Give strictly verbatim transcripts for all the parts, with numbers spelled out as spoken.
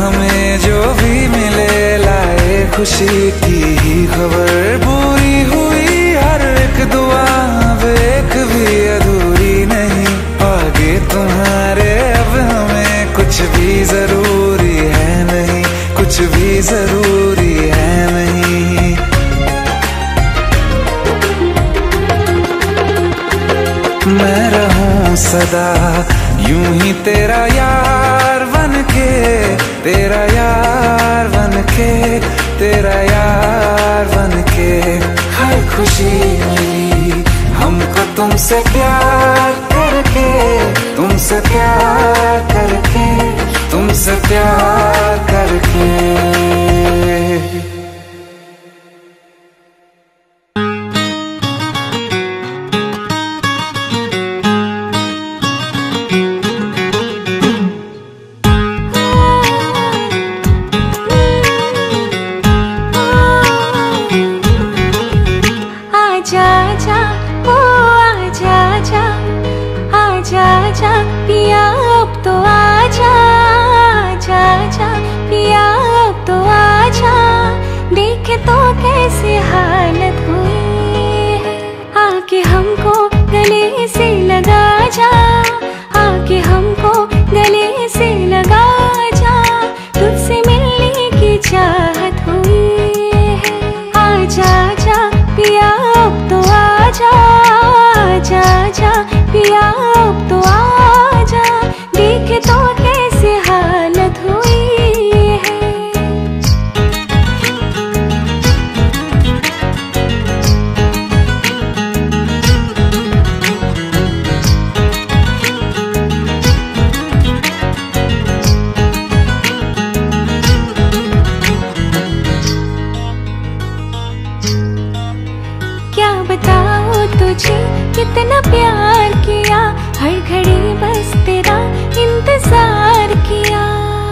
हमें जो भी मिले लाए खुशी की ही खबर। पूरी हुई हर एक दुआ एक भी अधूरी नहीं, आगे तुम्हारे अब हमें कुछ भी जरूरी है नहीं, कुछ भी जरूरी है नहीं। मैं रहूं सदा यूं ही तेरा यार बनके, तेरा यार बनके, तेरा यार बनके। हर खुशी मिली हमको तुमसे प्यार करके, तुमसे प्यार करके, तुमसे प्यार करके। पिया अब तो आजा, आजा, आजा पिया अब तो आजा। देखे तो कैसी हालत हुई है, आके हमको गले से लगा जा, आके हमको गले से लगा जा। तुझसे मिलने की चाहत हुई है, आजा, आजा पिया अब तो आजा, आजा, आजा पिया अब तो आजा। देखे तो कैसी हालत हुई है। क्या बताऊं तुझे कितना प्यार किया, हर घड़ी बस तेरा इंतजार किया।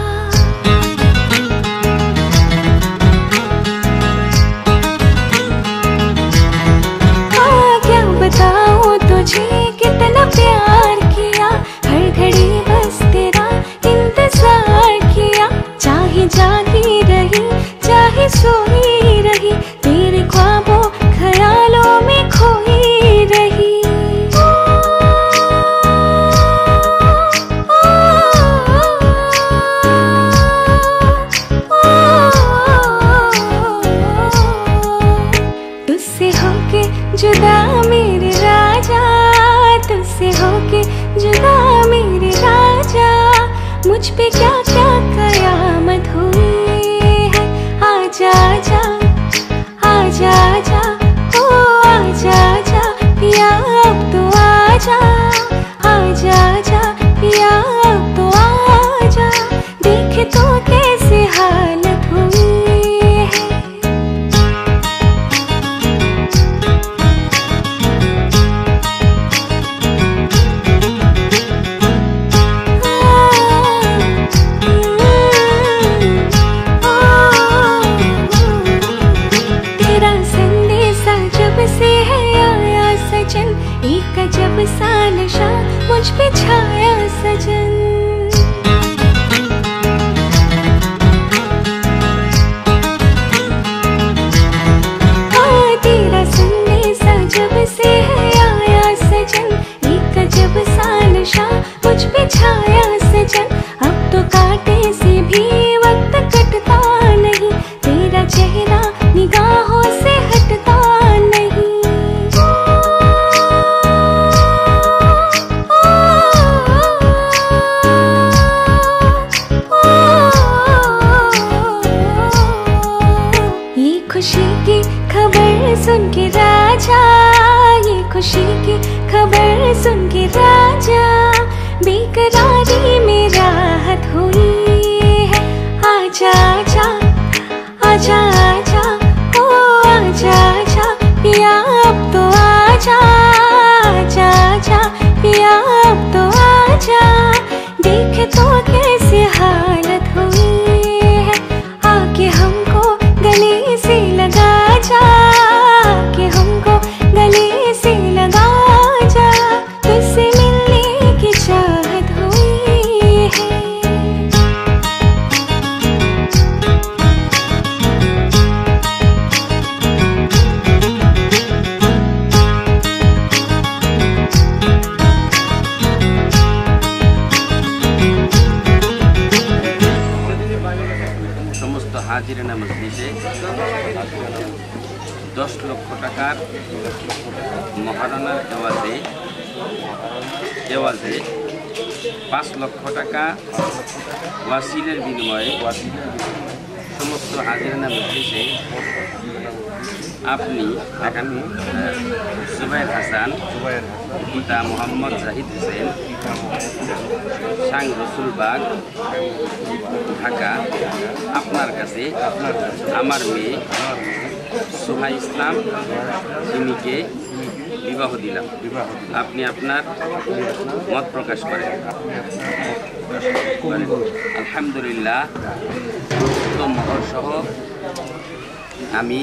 हाँ क्या बताऊं तुझे कितना प्यार किया, हर घड़ी बस तेरा इंतजार किया। चाहे जागी रही चाहे सोई रही, तेरे ख्वाबों ख्यालों में खोई रही। तुझसे होके जुदा मेरे राजा, तुझसे होके जुदा मेरे राजा। मुझ पे क्या क्या कयामत हुई है। आजा आजा आजा आजा ओ आजा आजा पिया अब तो आजा, आजा आजा पिया अब तो आजा। देखे तो कैसी हालत हुई है। आ, হাজিরানা মজলিসে দশ লক্ষ টাকার মহারণার এওয়াজে এওয়াজে পাঁচ লক্ষ টাকা ওয়াসিলের বিনিময়ে সমস্ত হাজিরানা মজলিসে আপনি এখানে জুবায়ের হাসান, পিতা মোহাম্মদ জাহিদ হোসেন, সাং রসুলবাগ, ঢাকা, আপনার কাছে আমার মেয়ে সোহা ইসলাম সিমিকে বিবাহ দিলাম। আপনি আপনার মত প্রকাশ করেন। আলহামদুলিল্লাহ, মহর সহ আমি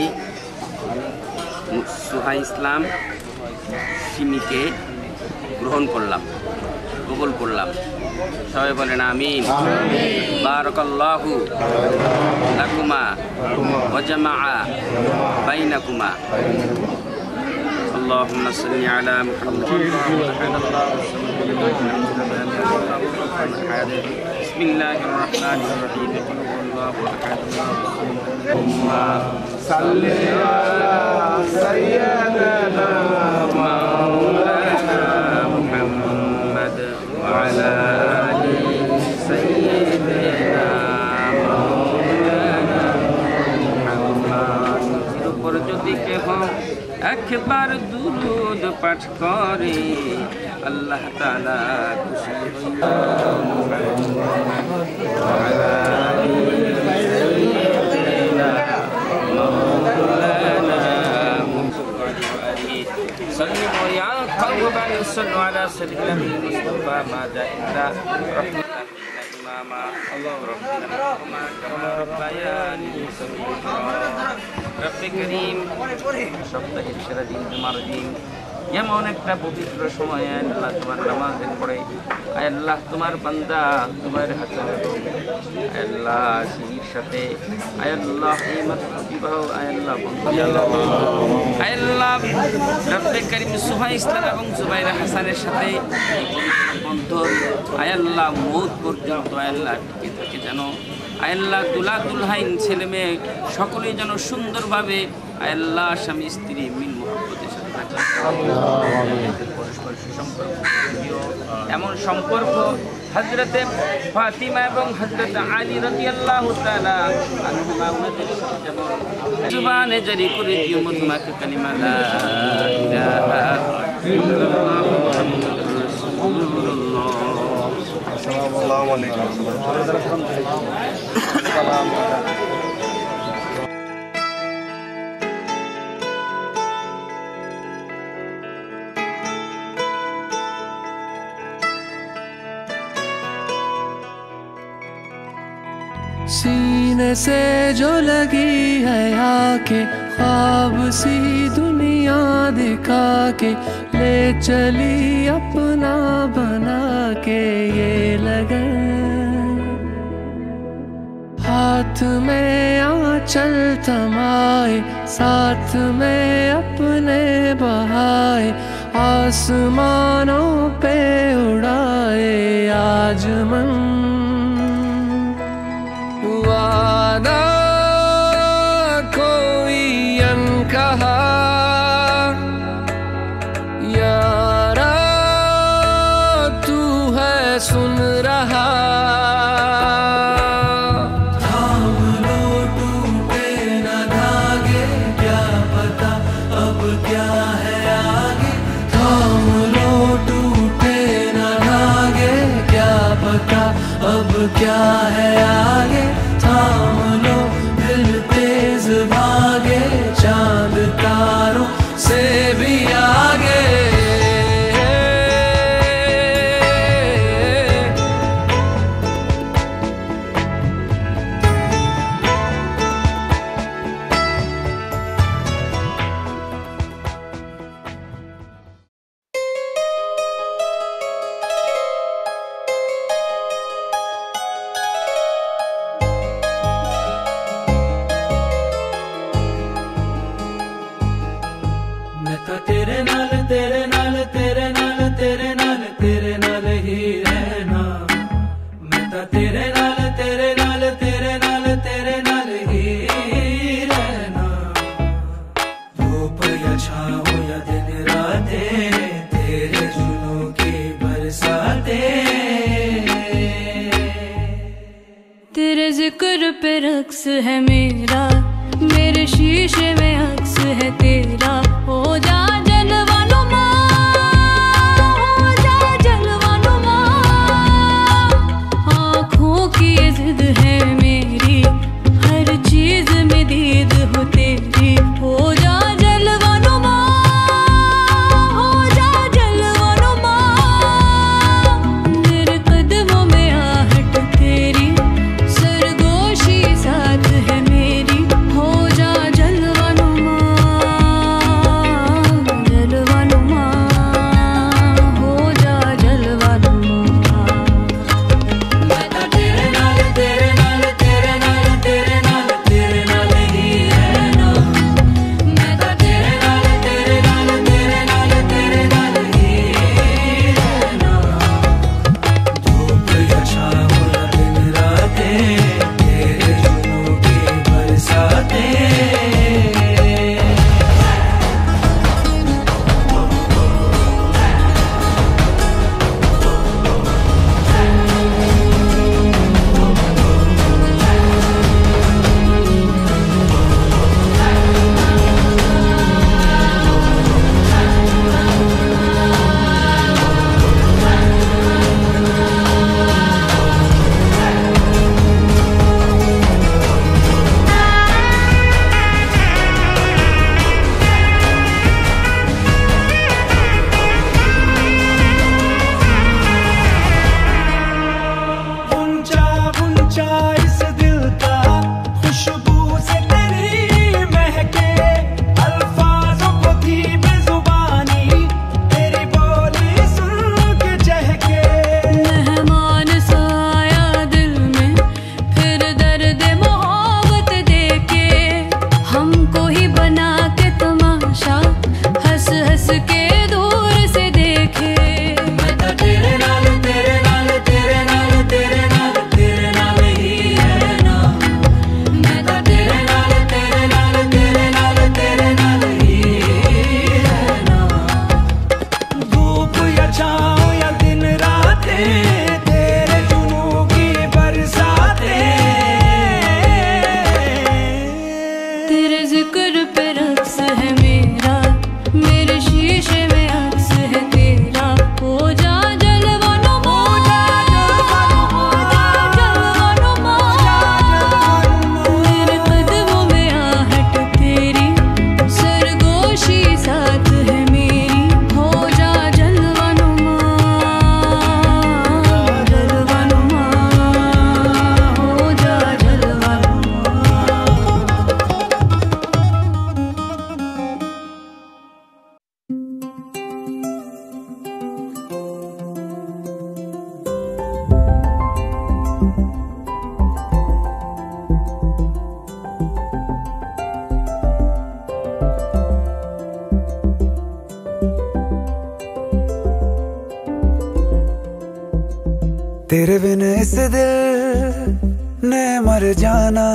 সোহা ইসলাম সিমিকে গ্রহণ করলাম, কবুল করলাম। সবাই বলেন আমিন। বারাকাল্লাহু লাকুমা ওয়া জামাআ বাইনাকুমা। اللهم صل على محمد. بسم الله الرحمن الرحيم. قل هو الله احد اللهم صل على سيدنا مولانا محمد وعلى ال سيدنا مولانا محمد. উপর যদি কেহ একবার দুরূদ পাঠ করে আল্লাহ তাআলা খুশি صلوا يا قوم صلوا على سيدنا المصطفى ما جاء إلا رحمة إماما الله ربنا كما ربياني صغيرا رب كريم সপ্তাহের সেরা দিন জুমার দিন, এমন একটা পবিত্র সময় আল্লাহ তোমার নামাজের পরে আল্লাহ তোমার বান্দা তোমার হাতে আল্লাহ সিঁড়ির সাথে আল্লাহ এই মাত্র বিবাহ আল্লাহ আল্লাহ রব্বে করিম সোহা ইসলাম এবং জুবাইর হাসানের সাথে এই পবিত্র বন্ধন আল্লাহ মৌত পর্যন্ত আল্লাহ টিকে থাকে যেন আল্লাহ দুলা দুলহাইন ছেলে মেয়ে সকলেই যেন সুন্দরভাবে আল্লাহ স্বামী স্ত্রী মিল মোহাব্বতের সাথে থাকে, পরস্পর সুসম্পর্ক এমন সম্পর্ক হযরতে ফাতিমা এবং হযরতে আলী রাদিয়াল্লাহু তাআলা আনহুমা ওনাদের সাথে যেমন জুবানে জারি করে দিও মধুমাকে কালিমা লা ইলাহা ইল্লাল্লাহ মুহাম্মাদুর রাসূলুল্লাহ। আসসালামু আলাইকুম। सीने से जो लगी है आके ख्वाब सी दुनिया दिखा के ले चली अपना बना के ये लगन, हाथ में आंचल थमाए साथ में अपने बहाए आसमानों पे उड़ाए आज मन वादा कोई अनकहा यारा तू है सुन रहा, थाम लो टूटे न धागे क्या पता अब क्या है आगे, थाम लो टूटे न धागे क्या पता अब क्या है आगे, थाम लो दिल तेज भागे चांद तारों से भी आगे। तेरे नाल तेरे नाल तेरे नाल तेरे नाल तेरे नाल ही रहना, मैं तो तेरे नाल तेरे नाल तेरे नाल तेरे नाल ही जिक्र पे रक्स है मेरा, मेरे शीशे में अक्स है तेरा। हो जा जलवानुमा, हो जा जलवानुमा, आँखों की ये जिद है मेरी, हर चीज में दीद हो तेरी। हो जा जलवानुमा, हो जा जलवानुमा, मेरे कदमों में आहट तेरी, सरगोशी साथ है मेरी। हो जा जलवानुमा, जलवानुमा, हो जा जलवानुमा। मैं तो तेरे नाल तेरे नाल तेरे नाल तेरे नाल तेरे नाल ही रहना। मैं तो तेरे नाल तेरे नाल तेरे नाल तेरे नाल ही रहना। धूप या छाँव या दिन रातें, तेरे जुनून की बरसातें। ऊंचा ऊंचा इस दिल का, खुशबू से तेरी महके, अल्फाजों को थी बेजुबानी, तेरी बोली सुन के चहके। मेहमान सा आया दिल में, फिर दर्द मोहब्बत देके, हमको ही बना के तमाशा, हंस हंस के दूर से देखे। मैं तो तेरे नाल तेरे नाल तेरे नाल तेरे नाल तेरे नाल ही रहना। मैं तो तेरे नाल तेरे नाल तेरे नाल तेरे नाल ही रहना। धूप या छाँव या दिन रातें, तेरे जुनून की बरसातें। तेरे जिक्र पे रक्स है मेरा, मेरे शीशे में अक्स है तेरा। हो जा जलवानुमा, हो जा जलवानुमा, मेरे कदमों में आहट तेरी, सरगोशी साथ है मेरी। हो जा जलवानुमा, जलवानुमा, हो जा जलवानुमा। तेरे बिन इस दिल ने मर जाना,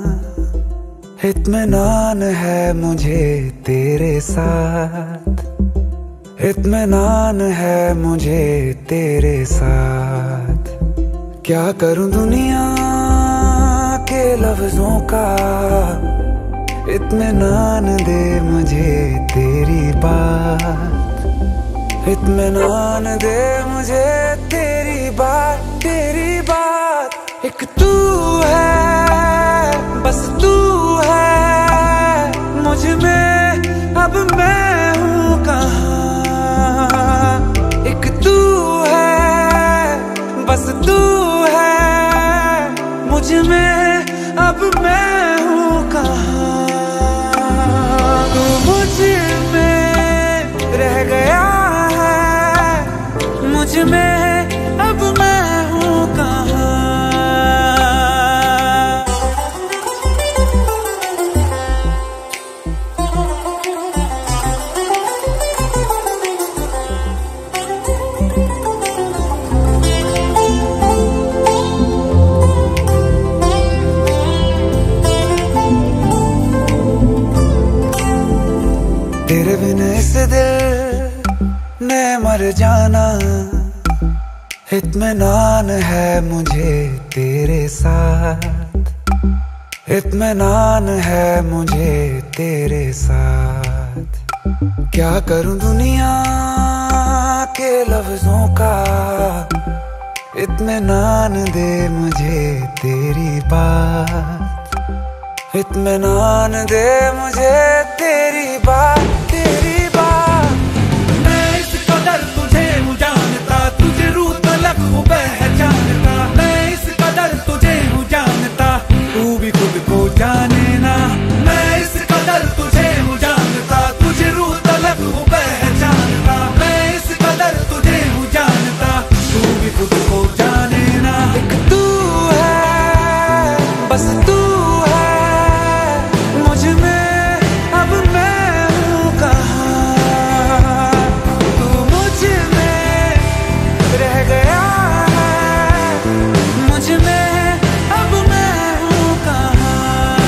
इत्मीनान है मुझे तेरे साथ, इत्मीनान है मुझे तेरे साथ। क्या करूं दुनिया के लफ्जों का, इत्मीनान दे मुझे तेरी बात, इत्मीनान दे मुझे तेरी बात, तेरी बात। एक तू है, बस तू है मुझ में, अब मैं हूँ कहाँ। एक तू है, बस तू है मुझ में, अब मैं हूँ कहाँ। तू मुझ में रह गया है, मुझ में अब मैं हूँ कहाँ। तेरे बिन इस दिल ने मर जाना, इत्मीनान है मुझे तेरे साथ, इत्मीनान है मुझे तेरे साथ। क्या करूं दुनिया के लफ्जों का, इत्मीनान दे मुझे तेरी बात, इत्मीनान दे मुझे तेरी बात, तेरी बात। मैं इस कदर तुझे हूँ जानता, तुझे रूह तलक हूँ पहचानता। मैं इस कदर तुझे हूँ जानता, तू भी खुद को जाने ना। मैं इस कदर तुझे हूँ जानता, तुझे रूह तलक हूँ पहचानता। मैं इस कदर तुझे हूँ जानता, तू भी खुद को जाने ना। एक तू है, बस तू है मुझ में, अब मैं हूँ कहाँ। तू मुझ में रह गया है, मुझ में अब मैं हूँ कहाँ।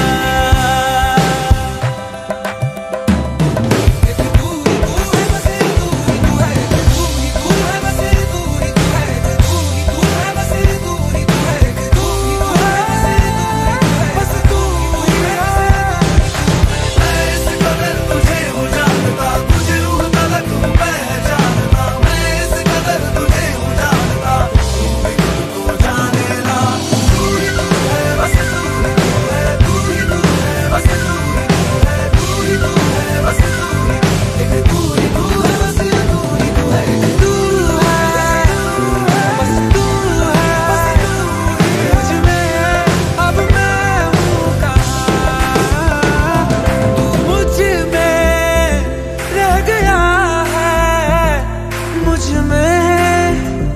एक तू ही तू है, बस एक तू ही तू है, एक तू ही तू है, बस एक तू ही तू है, एक तू ही तू है, बस एक तू ही तू है, एक तू ही तू है, बस एक तू ही तू है, बस तू ही है। मैं इस कदर तुझे हूँ जानता, तुझे रूह तलक हूँ पहचानता। मैं इस कदर तुझे हूँ जानता, तू भी खुद को जाने ना। तू ही तू है, बस तू ही तू है, तू ही तू है, बस तू ही तू है, तू ही तू है, बस तू ही तू है। एक तू ही तू है, बस एक तू ही तू है, एक तू है, बस तू है, बस तू ही है। मुझ में अब मैं हूँ कहाँ। तू मुझ में रह गया है, मुझ में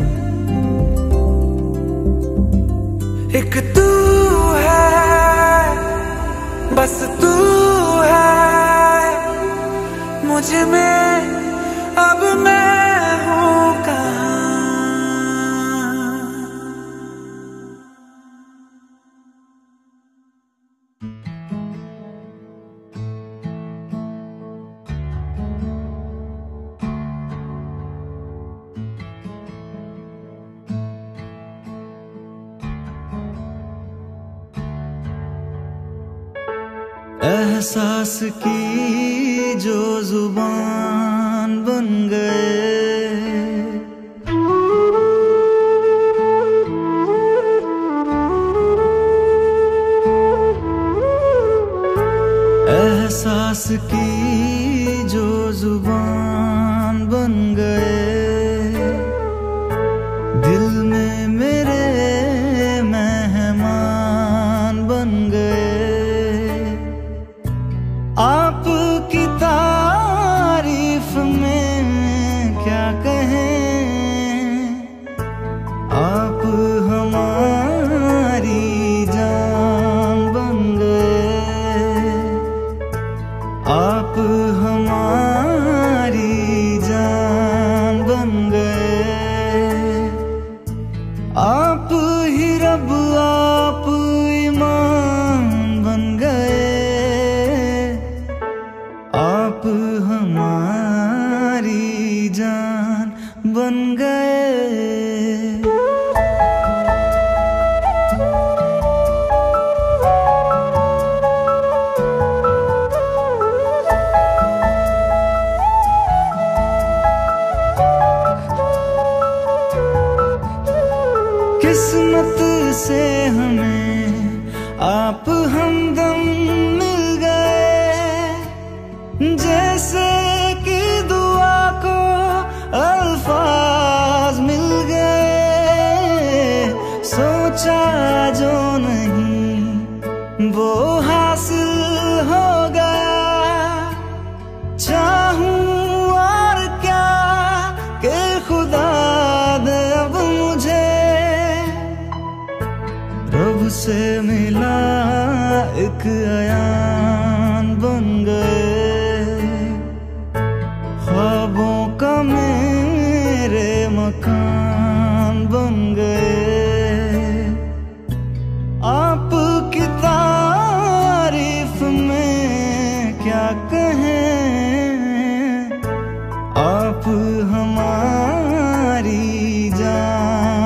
एक तू है, बस तू है मुझ में, अब मैं हूँ कहाँ। एहसास की जो जुबान बन गए, एहसास की जो जुबान बन गए, दिल में मेरे मेहमान बन गए। आपकी तारीफ में क्या कहें, आप हमारी जान बन गए, आप हमारी जान बन गए। आप ही रब, आप ईमान बन गए, आप हमारी जान बन गए। किस्मत से हमें आप हमदम मिल गए, जैसे कि दुआ को अल्फाज मिल गए। सोचा जो नहीं वो हासिल हो गया, चाहूं और क्या कि खुदा दे अब मुझे। रब से मिला एक अयान बन गए, ख्वाबों का मेरे मकान बन गए। आपकी तारीफ में क्या कहें, आप हमारी जान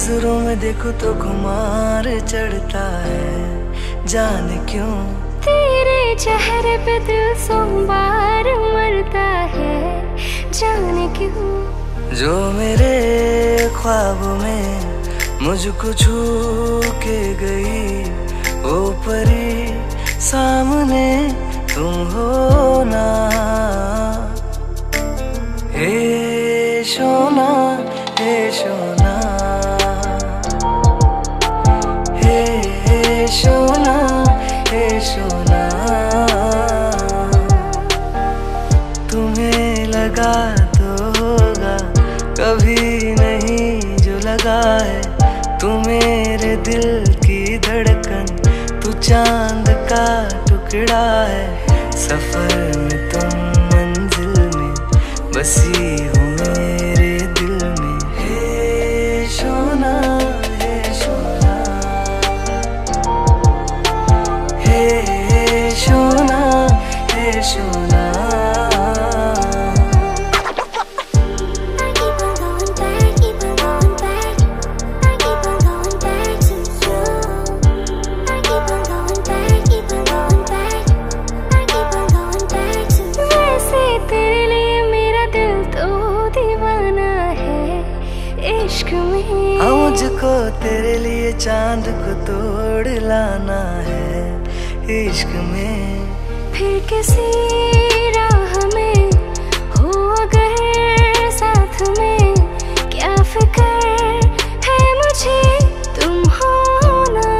नजरों में देखो तो खुमार चढ़ता है, जाने क्यों तेरे चेहरे पे दिल सोमवार मरता है, जाने क्यों। जो मेरे ख्वाबों में मुझको छू के गई, वो परी सामने तुम हो ना। हे सोना, हे सोना, हे सोना, हे सोना। तुम्हें लगा तो होगा, कभी नहीं जो लगा है। तू मेरे दिल की धड़कन, तू चांद का टुकड़ा है। सफर में तुम मंजिल में बसी हो मेरे दिल में। हे सोना, हे सोना, हे सोना, हे सोना। मुझको तेरे लिए चांद को तोड़ लाना है इश्क में। फिर किसी राह में हो अगर साथ में, क्या फिक्र है मुझे तुम हो ना।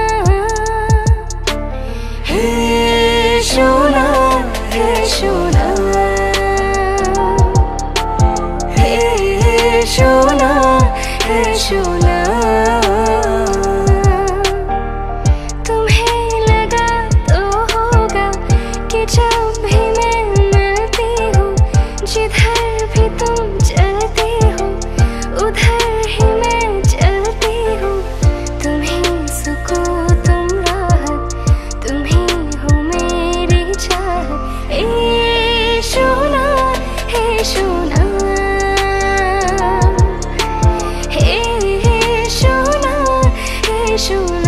हे सोना, हे सोना, हे सोना, हे सोना। तुम्हें लगा तो होगा कि जब भी मैं मिलती हूँ, जिधर भी तुम चलती हो, उधर ही मैं चलती हूँ। तुम्हें सुकून, तुम राहत, तुम्हें हो मेरी चाहत। ए सोना, हे सोना, सोना।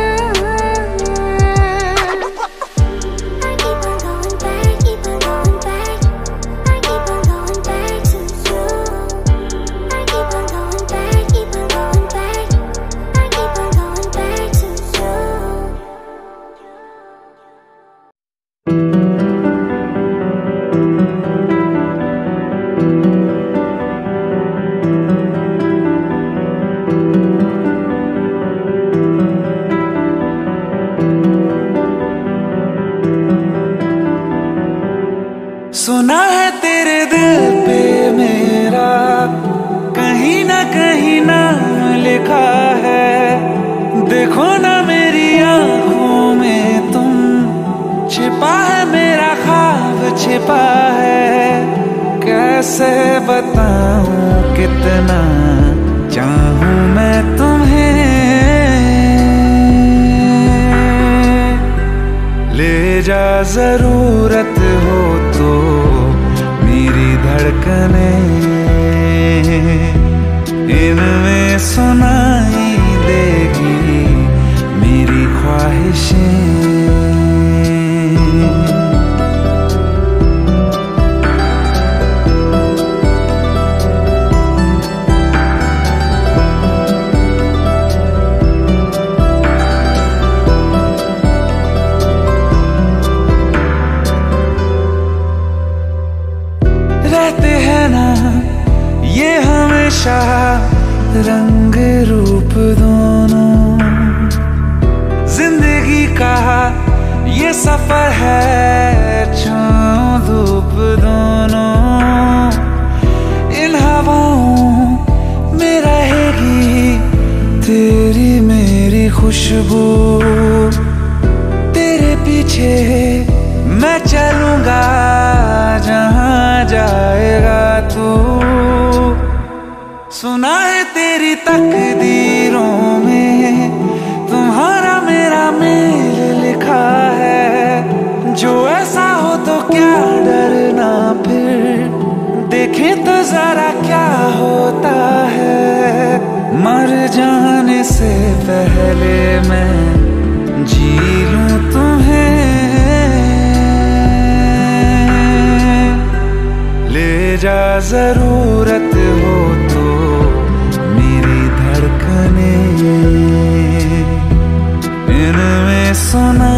सुना है तेरे दिल पे मेरा कहीं ना कहीं नाम लिखा है। देखो ना मेरी आंखों में तुम, छिपा है मेरा ख्वाब छिपा है। कैसे बताऊं कितना चाहूं मैं तुम्हें। ले जा जरूरत हो तो मेरी धड़कनें, इनमें सुनाई देगी मेरी ख्वाहिशें। रहते हैं ना ये हमेशा रंग रूप दोनों, जिंदगी का ये सफर है छाँव धूप दोनों। इन हवाओं में रहेगी तेरी मेरी खुशबू, तेरे पीछे मैं चलूंगा जहाँ जाएगा तू। सुना है तेरी तकदीरों में तुम्हारा मेरा मेल लिखा है। जो ऐसा हो तो क्या डरना, फिर देखें तो जरा क्या होता है। मर जाने से पहले मैं जी लूं तुम्हें, ले जा जरूरत हो तो मेरी धड़कने, इनमें सुना